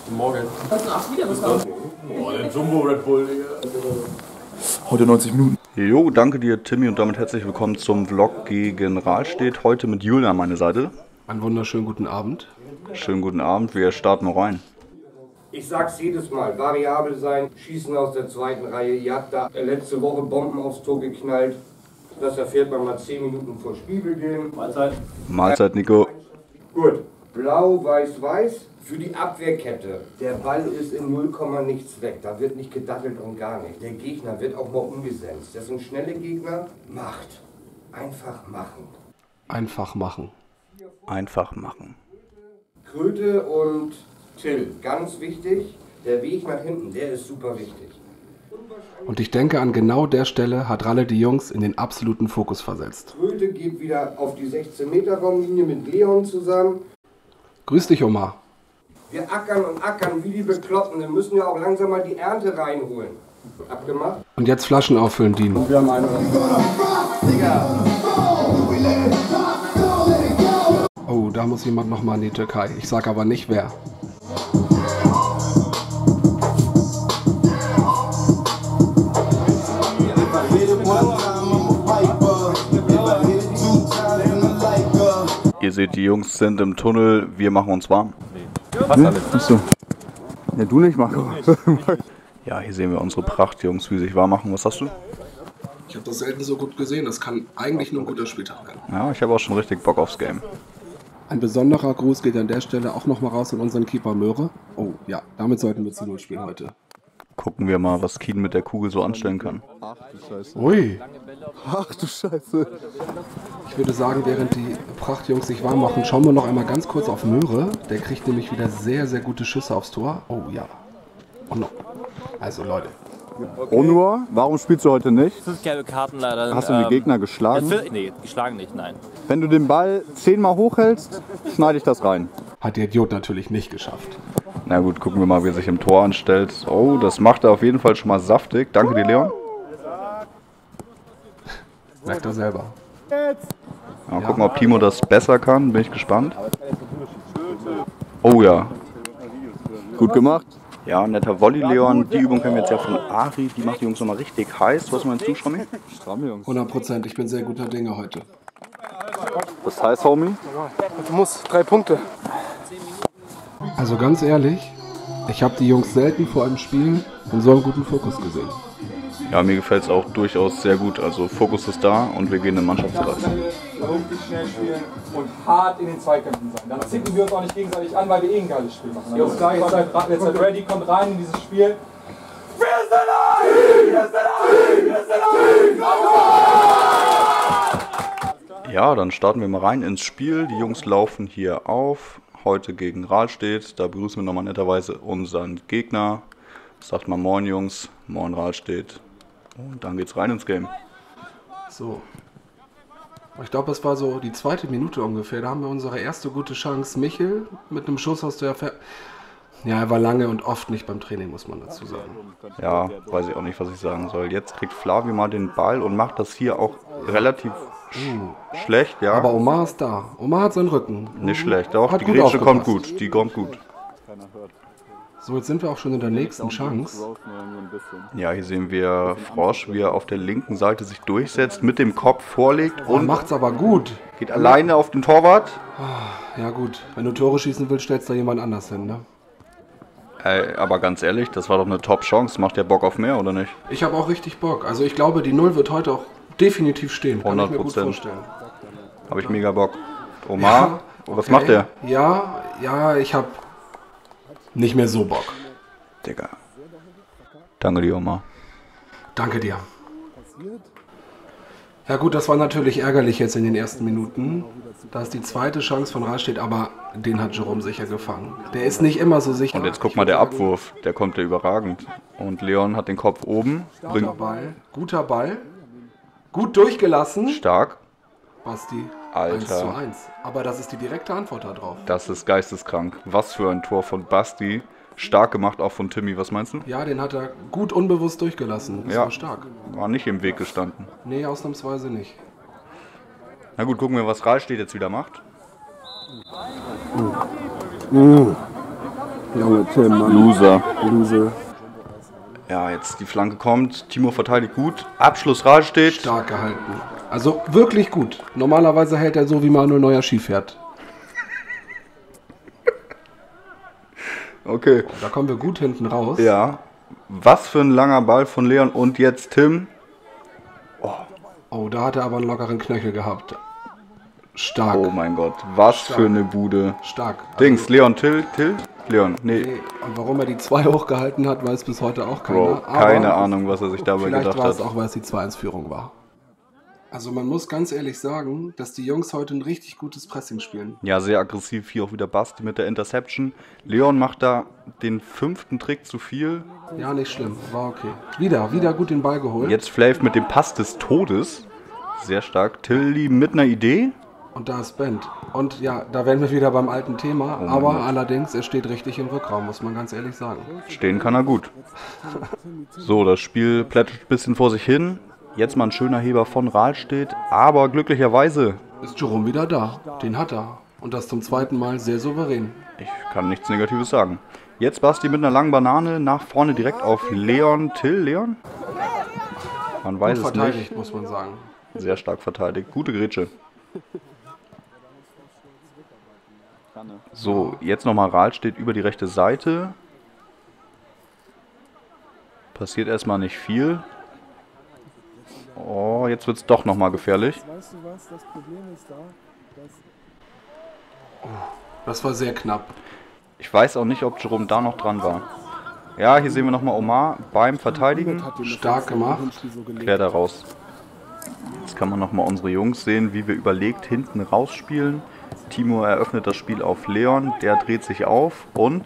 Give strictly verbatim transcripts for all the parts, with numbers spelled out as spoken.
Guten Morgen. Hast du auch wieder was drauf? Boah, der Jumbo Red Bull, Digga. Heute neunzig Minuten. Jo, danke dir, Timmy, und damit herzlich willkommen zum Vlog gegen Rahlstedt. Heute mit Julian an meiner Seite. Einen wunderschönen guten Abend. Schönen guten Abend, wir starten mal rein. Ich sag's jedes Mal, variabel sein, schießen aus der zweiten Reihe. Ihr habt da letzte Woche Bomben aufs Tor geknallt. Das erfährt man mal zehn Minuten vor Spielbeginn. Mahlzeit. Mahlzeit, Nico. Gut, blau, weiß, weiß. Für die Abwehrkette. Der Ball ist in null, nichts weg. Da wird nicht gedattelt und gar nicht. Der Gegner wird auch mal umgesetzt. Das sind schnelle Gegner. Macht. Einfach machen. Einfach machen. Einfach machen. Kröte und Till, ganz wichtig. Der Weg nach hinten, der ist super wichtig. Und ich denke, an genau der Stelle hat Ralle die Jungs in den absoluten Fokus versetzt. Kröte geht wieder auf die sechzehn Meter Raumlinie mit Leon zusammen. Grüß dich, Omar. Wir ackern und ackern wie die Bekloppten. Wir müssen ja auch langsam mal die Ernte reinholen. Abgemacht? Und jetzt Flaschen auffüllen, Dean. Wir haben eine. Oh, da muss jemand nochmal in die Türkei. Ich sag aber nicht wer. Ihr seht, die Jungs sind im Tunnel, wir machen uns warm. Was alles? Achso. Ja, du nicht, Marco. Ja, hier sehen wir unsere Prachtjungs, wie sie sich warm machen. Was hast du? Ich habe das selten so gut gesehen. Das kann eigentlich nur ein guter Spieltag werden. Ja, ich habe auch schon richtig Bock aufs Game. Ein besonderer Gruß geht an der Stelle auch nochmal raus an unseren Keeper Möhre. Oh ja, damit sollten wir zu Null spielen heute. Gucken wir mal, was Keen mit der Kugel so anstellen kann. Ach du Scheiße. Ui. Ach du Scheiße. Ich würde sagen, während die Prachtjungs sich warm machen, schauen wir noch einmal ganz kurz auf Möhre. Der kriegt nämlich wieder sehr, sehr gute Schüsse aufs Tor. Oh ja. Oh no. Also Leute. Onur, warum spielst du heute nicht? Fünf gelbe Karten leider. Hast du die ähm, Gegner geschlagen? ja, nee, geschlagen nicht, nein. Wenn du den Ball zehnmal hochhältst, schneide ich das rein. Hat der Idiot natürlich nicht geschafft. Na gut, gucken wir mal, wie er sich im Tor anstellt. Oh, das macht er auf jeden Fall schon mal saftig. Danke dir, Leon. Merkt er selber. Mal gucken, ob Timo das besser kann. Bin ich gespannt. Oh ja. Gut gemacht. Ja, netter Volley, Leon. Die Übung kennen wir jetzt ja von Ari. Die macht die Jungs nochmal richtig heiß. Was meinst du, Schrammi? Stramm, Jungs. hundert Prozent, ich bin sehr guter Dinge heute. Das heißt, Homie? Du musst drei Punkte. Also ganz ehrlich, ich habe die Jungs selten vor einem Spiel in so einem guten Fokus gesehen. Ja, mir gefällt es auch durchaus sehr gut. Also Fokus ist da und wir gehen in den Mannschaftskreis. Vernünftig schnell spielen und hart in den Zweikämpfen sein. Dann zicken wir uns auch nicht gegenseitig an, weil wir eh ein geiles Spiel machen. Also klar, jetzt seid, jetzt seid ready, kommt rein in dieses Spiel. Wir sind ein! Wir sind ein! Wir sind ein! Ja, dann starten wir mal rein ins Spiel. Die Jungs laufen hier auf. Heute gegen Rahlstedt. Da begrüßen wir nochmal netterweise unseren Gegner. Sagt mal Moin, Jungs. Moin, Rahlstedt. Und dann geht's rein ins Game. So. Ich glaube, es war so die zweite Minute ungefähr. Da haben wir unsere erste gute Chance. Michel mit einem Schuss aus der Fer Ja, er war lange und oft nicht beim Training, muss man dazu sagen. Ja, weiß ich auch nicht, was ich sagen soll. Jetzt kriegt Flavio mal den Ball und macht das hier auch relativ sch schlecht, ja. Aber Omar ist da. Omar hat seinen Rücken. Nicht schlecht. Doch, Hat die gut Grätsche kommt aufgepasst. gut. Die kommt gut. So, jetzt sind wir auch schon in der nächsten Chance. Ja, hier sehen wir Frosch, wie er auf der linken Seite sich durchsetzt, mit dem Kopf vorlegt Und und macht's aber gut. geht alleine auf den Torwart. Ja gut, wenn du Tore schießen willst, stellst du da jemand anders hin, ne? Ey, aber ganz ehrlich, das war doch eine Top-Chance. Macht der Bock auf mehr, oder nicht? Ich habe auch richtig Bock. Also ich glaube, die Null wird heute auch definitiv stehen. Kann ich mir gut hundert Prozent. vorstellen. Habe ich mega Bock. Omar, was okay. macht der? Ja, ja, ich habe nicht mehr so Bock. Digga. Danke dir, Omar. Danke dir. Ja gut, das war natürlich ärgerlich jetzt in den ersten Minuten. Da ist die zweite Chance von Rahlstedt, aber den hat Jerome sicher gefangen. Der ist nicht immer so sicher. Und jetzt guck mal, der Abwurf, der kommt ja überragend. Und Leon hat den Kopf oben, Guter bringt Ball, guter Ball. Gut durchgelassen. stark. Basti, Alter. eins zu eins. Aber das ist die direkte Antwort darauf. Das ist geisteskrank. Was für ein Tor von Basti. Stark gemacht auch von Timmy, was meinst du? Ja, den hat er gut unbewusst durchgelassen. Das Ja. war stark. War nicht im Weg gestanden. Nee, ausnahmsweise nicht. Na gut, gucken wir, was Rahlstedt jetzt wieder macht. Junge Tim, Mann. Loser. Loser. Ja, jetzt die Flanke kommt. Timo verteidigt gut. Abschluss Rahl steht. Stark gehalten. Also wirklich gut. Normalerweise hält er so, wie Manuel Neuer Ski fährt. Okay. Da kommen wir gut hinten raus. Ja. Was für ein langer Ball von Leon. Und jetzt Tim. Oh, oh da hat er aber einen lockeren Knöchel gehabt. Stark. Oh mein Gott. Was Stark. für eine Bude. Stark. Dings, Also, Leon, Till, Till? Leon, nee. nee, und warum er die zwei hochgehalten hat, weiß bis heute auch keiner. Bro, Aber keine Ahnung, was er sich dabei vielleicht gedacht war hat. es auch, weil es die zwei eins Führung war. Also man muss ganz ehrlich sagen, dass die Jungs heute ein richtig gutes Pressing spielen. Ja, sehr aggressiv. Hier auch wieder Basti mit der Interception. Leon macht da den fünften Trick zu viel. Ja, nicht schlimm. War okay. Wieder, wieder gut den Ball geholt. Jetzt Flav mit dem Pass des Todes. Sehr stark. Tilly mit einer Idee. Und da ist Bent. Und ja, da wären wir wieder beim alten Thema. Oh aber Gott. allerdings, er steht richtig im Rückraum, muss man ganz ehrlich sagen. Stehen kann er gut. So, das Spiel plätschert ein bisschen vor sich hin. Jetzt mal ein schöner Heber von Rahlstedt. Aber glücklicherweise, Ist Jerome wieder da. Den hat er. Und das zum zweiten Mal sehr souverän. ich kann nichts Negatives sagen. Jetzt Basti mit einer langen Banane nach vorne direkt auf Leon. Till, Leon? Man weiß Gut es verteidigt, nicht. muss man sagen. Sehr stark verteidigt. Gute Grätsche. So, jetzt nochmal Rahlstedt über die rechte Seite. Passiert erstmal nicht viel. Oh, jetzt wird es doch nochmal gefährlich. Weißt du was, das Problem ist da, dass Das war sehr knapp. Ich weiß auch nicht, ob Jerome da noch dran war. Ja, hier sehen wir nochmal Omar beim Verteidigen. Stark gemacht. Klärt er raus. Jetzt kann man nochmal unsere Jungs sehen, wie wir überlegt hinten rausspielen. Timo eröffnet das Spiel auf Leon, der dreht sich auf und...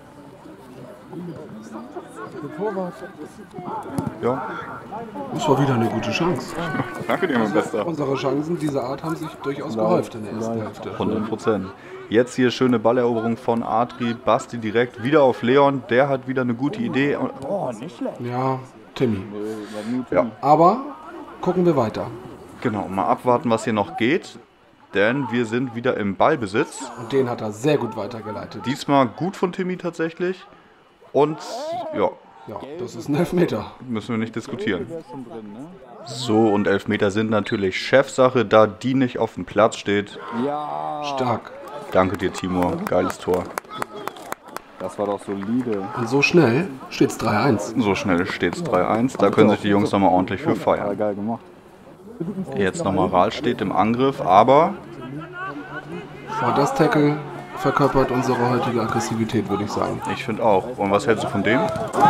Ja, Das war wieder eine gute Chance. danke dir, mein Bester. Unsere Chancen dieser Art haben sich durchaus gehäuft in der ersten Hälfte. hundert Prozent. Jetzt hier schöne Balleroberung von Adri. Basti direkt wieder auf Leon. Der hat wieder eine gute Idee. Und- Ja, Timmy. Ja, Aber gucken wir weiter. genau. Mal abwarten, was hier noch geht. Denn wir sind wieder im Ballbesitz. Und den hat er sehr gut weitergeleitet. Diesmal gut von Timmy tatsächlich. Und ja, Ja, das ist ein Elfmeter. müssen wir nicht diskutieren. So, und Elfmeter sind natürlich Chefsache, da die nicht auf dem Platz steht. Stark. Danke dir, Timur. Geiles Tor. Das war doch solide. Und so schnell steht's drei eins. So schnell steht es drei eins. Da können sich die Jungs nochmal ordentlich für Ja, feiern. geil gemacht. Jetzt nochmal Rahlstedt im Angriff, aber Boah, das Tackle verkörpert unsere heutige Aggressivität, würde ich sagen. ich finde auch. Und was hältst du von dem?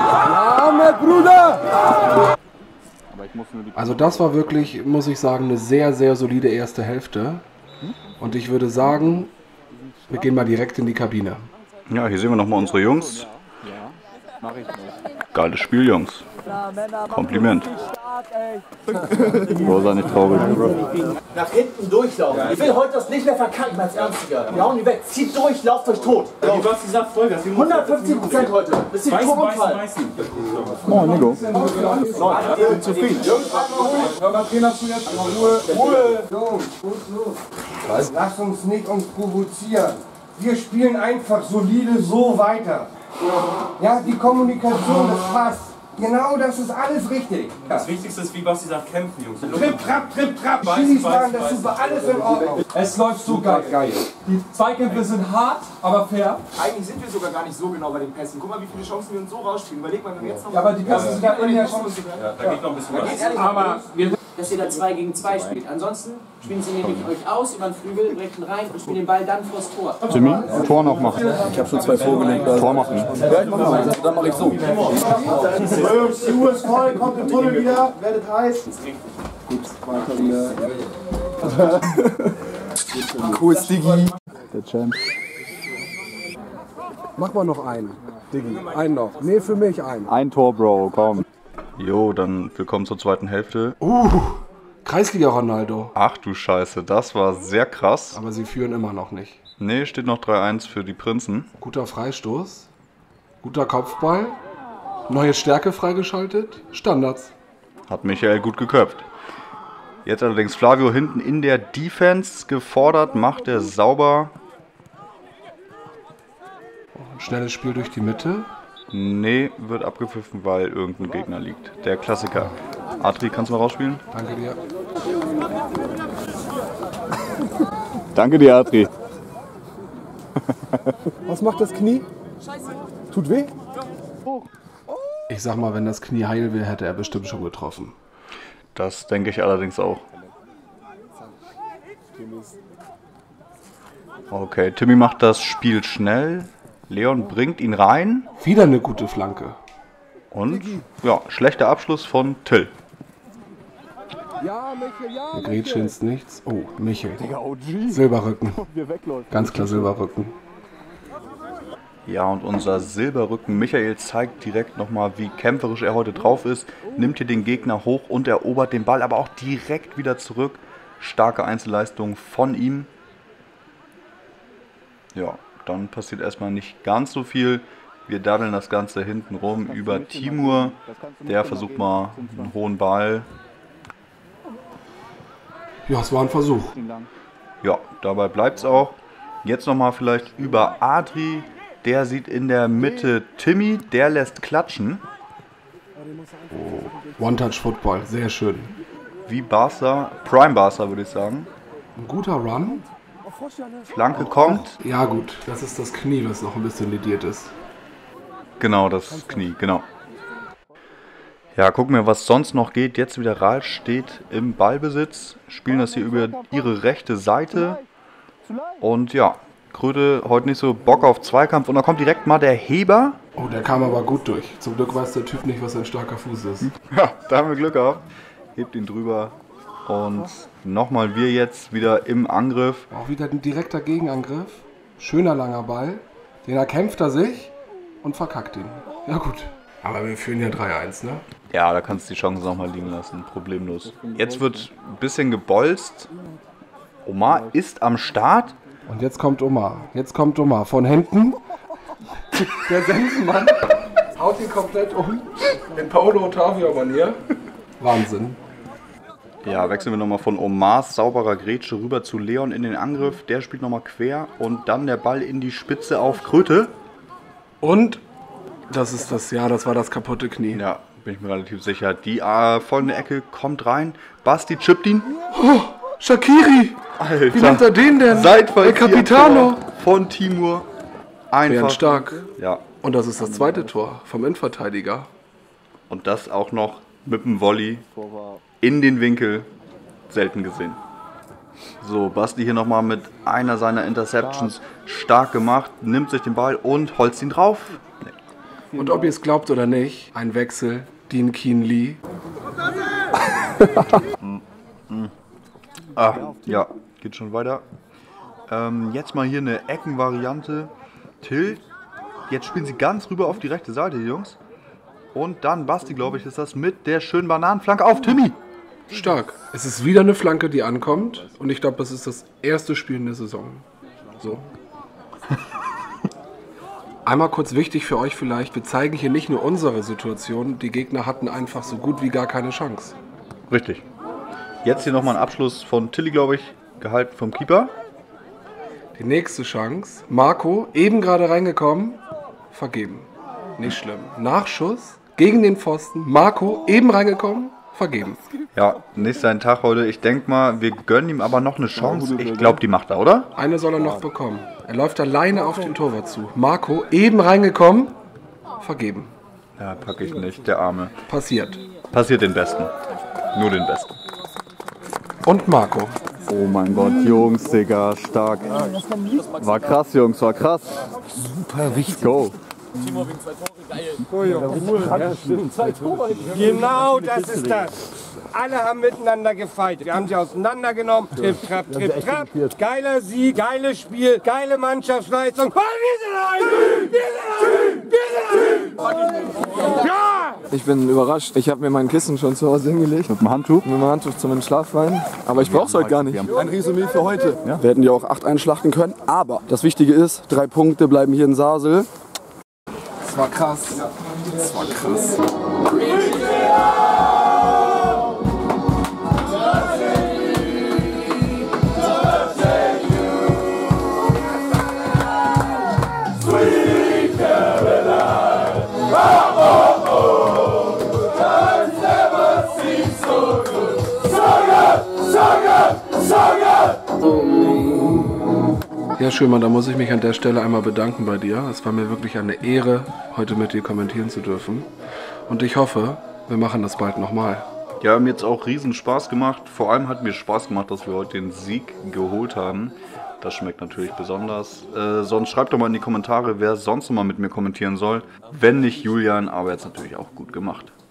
Aber ich muss nur die Also das war wirklich, muss ich sagen, eine sehr, sehr solide erste Hälfte. Und ich würde sagen, wir gehen mal direkt in die Kabine. Ja, hier sehen wir nochmal unsere Jungs. mach ich nicht. Geiles Spiel, Jungs. Kompliment. Bro, sei nicht traurig. Nach hinten durchlaufen. Ich will heute das nicht mehr verkacken als Ernstiger. Wir hauen die weg. Zieht durch, lauft euch tot. Du hast gesagt, Vollgas. hundertfünfzig Prozent heute. Bis ihr tot umfallen. Oh, Nico. Ich bin zufrieden. Hör mal, Trainer zu jetzt. Ruhe, Ruhe. Jungs, gut, so. Lass uns nicht uns provozieren. Wir spielen einfach solide so weiter. Ja, die Kommunikation, das passt. Genau, das ist alles richtig. Das Wichtigste ist, wie Basti sagt, kämpfen, Jungs. Tripp, trapp, tripp, trapp. Weiß, Schilis weiß, sagen, das weiß. ist super, alles in Ordnung. Es läuft super. Geil. Die Zweikämpfe sind hart, aber fair. Eigentlich sind wir sogar gar nicht so genau bei den Pässen. Guck mal, wie viele Chancen wir uns so rausspielen. Überleg mal, wenn wir jetzt noch... Ja, aber die Pässe sind ja in der Chance. Ja, da geht noch ein bisschen was. Aber wir... Dass ihr da zwei gegen zwei spielt. Ansonsten spielen sie nämlich euch aus über den Flügel, brechen rein und spielen den Ball dann vors Tor. Timmy, Tor noch machen. Ich habe schon zwei vorgelegt. Tor machen. Ja, ich mach mal. Dann mache ich so. Jungs, die Uhr ist voll, kommt im Tunnel wieder, werdet heiß. Cool, Stiggy. Der Champ. Mach mal noch einen, Diggi. Einen noch. Nee, für mich einen. Ein Tor, Bro, komm. Jo, dann willkommen zur zweiten Hälfte. Uh, Kreisliga Ronaldo. Ach du Scheiße, das war sehr krass. Aber sie führen immer noch nicht. Nee, steht noch drei eins für die Prinzen. Guter Freistoß. Guter Kopfball. Neue Stärke freigeschaltet. Standards. Hat Michael gut geköpft. Jetzt allerdings Flavio hinten in der Defense gefordert, macht er sauber. Schnelles Spiel durch die Mitte. Nee, wird abgepfiffen, weil irgendein Gegner liegt. Der Klassiker. Adri, kannst du mal rausspielen? Danke dir. Danke dir, Adri. Was macht das Knie? Tut weh? Ich sag mal, wenn das Knie heil wäre, hätte er bestimmt schon getroffen. Das denke ich allerdings auch. Okay, Timmy macht das Spiel schnell. Leon bringt ihn rein. Wieder eine gute Flanke. Und ja, schlechter Abschluss von Till. Ja, Michel, ja, Der Grätsche ins Nichts. Oh, Michel. Silberrücken. Ganz klar Silberrücken. Ja, und unser Silberrücken Michael zeigt direkt nochmal, wie kämpferisch er heute drauf ist. Nimmt hier den Gegner hoch und erobert den Ball, aber auch direkt wieder zurück. Starke Einzelleistung von ihm. Ja, dann passiert erstmal nicht ganz so viel. Wir daddeln das Ganze hinten rum über Timur. Der versucht mal einen hohen Ball. Ja, es war ein Versuch. Ja, dabei bleibt es auch. Jetzt nochmal vielleicht über Adri. Der sieht in der Mitte Timmy, der lässt klatschen. Oh, One-Touch-Football, sehr schön. Wie Barca, Prime Barca würde ich sagen. Ein guter Run. Flanke kommt. Ja gut, das ist das Knie, was noch ein bisschen lediert ist. Genau, das Knie, genau. Ja, gucken wir, was sonst noch geht. Jetzt wieder Rahl steht im Ballbesitz. Spielen das hier über ihre rechte Seite. Und ja, Kröte heute nicht so Bock auf Zweikampf. Und da kommt direkt mal der Heber. Oh, der kam aber gut durch. Zum Glück weiß der Typ nicht, was ein starker Fuß ist. Ja, da haben wir Glück gehabt. Hebt ihn drüber. Und nochmal wir jetzt wieder im Angriff. Auch wieder ein direkter Gegenangriff. Schöner langer Ball. Den erkämpft er sich und verkackt ihn. Ja gut. Aber wir führen ja drei eins, ne? Ja, da kannst du die Chance nochmal liegen lassen. Problemlos. Jetzt wird ein bisschen gebolzt. Omar ist am Start. Und jetzt kommt Omar. Jetzt kommt Omar. Von hinten. Der Sensenmann haut ihn komplett um. In Paulo Ottavio-Manier. Wahnsinn. Ja, wechseln wir nochmal von Omars sauberer Grätsche rüber zu Leon in den Angriff. Der spielt nochmal quer und dann der Ball in die Spitze auf Kröte. Und das ist das, ja, das war das kaputte Knie. Ja, bin ich mir relativ sicher. Die äh, folgende Ecke kommt rein. Basti chippt ihn. Oh, Shaqiri! Alter. Wie nennt er den denn? Seitfall El Capitano. Von Timur. Einfach. stark. Ja. Und das ist das zweite Tor vom Innenverteidiger. Und das auch noch mit dem Volley in den Winkel. Selten gesehen. So, Basti hier nochmal mit einer seiner Interceptions stark gemacht. Nimmt sich den Ball und holzt ihn drauf. Nee. Und ob ihr es glaubt oder nicht, ein Wechsel. Dean Keen Lee. Ah, ja, geht schon weiter. Ähm, jetzt mal hier eine Eckenvariante. Till, jetzt spielen sie ganz rüber auf die rechte Seite, die Jungs. Und dann Basti, glaube ich, ist das mit der schönen Bananenflanke auf Timmy. Stark. Es ist wieder eine Flanke, die ankommt. Und ich glaube, das ist das erste Spiel in der Saison. So. Einmal kurz wichtig für euch vielleicht, wir zeigen hier nicht nur unsere Situation, die Gegner hatten einfach so gut wie gar keine Chance. Richtig. Jetzt hier nochmal ein Abschluss von Tilly, glaube ich, gehalten vom Keeper. Die nächste Chance, Marco, eben gerade reingekommen, vergeben. Nicht schlimm. Nachschuss, gegen den Pfosten, Marco, eben reingekommen, vergeben. Ja, nicht sein Tag heute. Ich denke mal, wir gönnen ihm aber noch eine Chance. Ich glaube, die macht er, oder? Eine soll er noch bekommen. Er läuft alleine auf den Torwart zu. Marco, eben reingekommen, vergeben. Ja, packe ich nicht, der Arme. Passiert. Passiert den Besten. Nur den Besten. Und Marco. Oh mein Gott, Jungs, Digga, stark. War krass, Jungs, war krass. Super wichtig. Go. Timo wegen zwei Tore, geil. Genau das ist das. Alle haben miteinander gefeitet. Wir haben sie auseinandergenommen. Tripp, trapp, tripp, trapp. Geiler Sieg, geiles Spiel, geile Mannschaftsleistung. Und wir sind ein! Wir sind ein! Wir sind ein! Ja! Ich bin überrascht. Ich habe mir mein Kissen schon zu Hause hingelegt. Mit dem Handtuch? Mit dem Handtuch zu meinem Schlafwein. Aber ich brauche es heute gar nicht. Ein Resümee für heute. Ja? Wir hätten ja auch acht einschlachten können. Aber das Wichtige ist, drei Punkte bleiben hier in Sasel. Das war krass. Das war krass. Sweet Ja, Schürmann, da muss ich mich an der Stelle einmal bedanken bei dir. Es war mir wirklich eine Ehre, heute mit dir kommentieren zu dürfen. Und ich hoffe, wir machen das bald nochmal. Ja, mir hat es auch riesen Spaß gemacht. Vor allem hat mir Spaß gemacht, dass wir heute den Sieg geholt haben. Das schmeckt natürlich besonders. Äh, sonst schreibt doch mal in die Kommentare, wer sonst noch mal mit mir kommentieren soll. Wenn nicht Julian, aber jetzt natürlich auch gut gemacht.